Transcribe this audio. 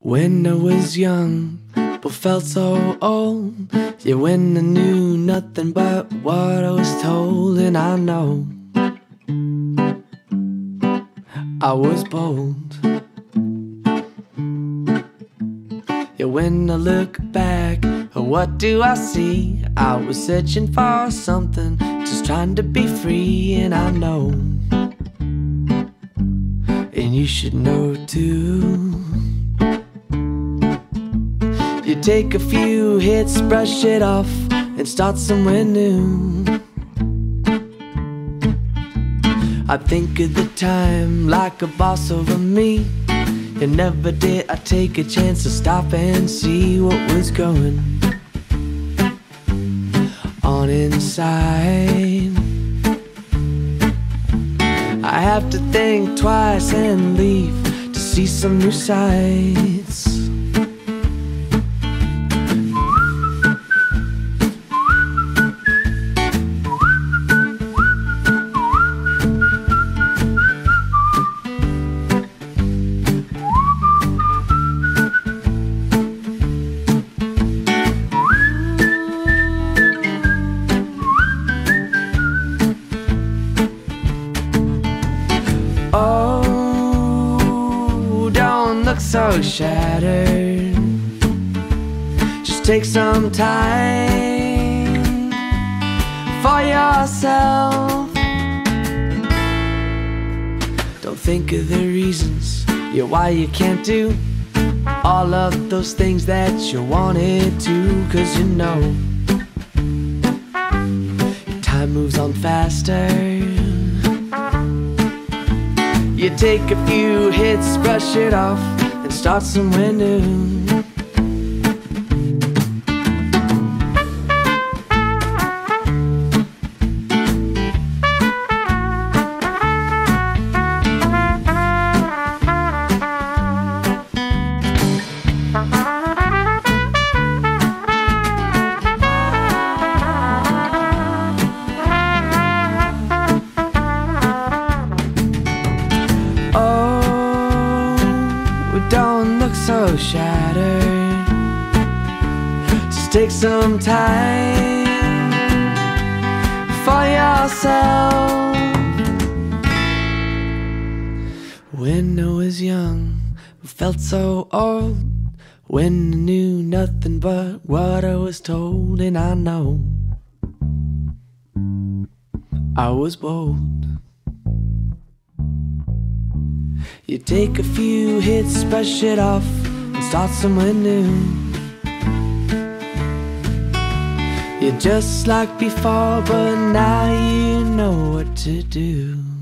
When I was young, but felt so old. Yeah, when I knew nothing but what I was told. And I know I was bold. Yeah, when I look back, what do I see? I was searching for something, just trying to be free. And I know, and you should know too. You take a few hits, brush it off, and start somewhere new. I think of the time like a boss over me, and never did I take a chance to stop and see what was going on inside. I have to think twice and leave to see some new sights. Oh, don't look so shattered. Just take some time for yourself. Don't think of the reasons, yeah, why you can't do all of those things that you wanted to. Cause you know, time moves on faster. You take a few hits, brush it off, and start somewhere new. Don't look so shattered. Just take some time for yourself. When I was young, I felt so old. When I knew nothing but what I was told. And I know I was bold. You take a few hits, brush it off, and start somewhere new. You're just like before, but now you know what to do.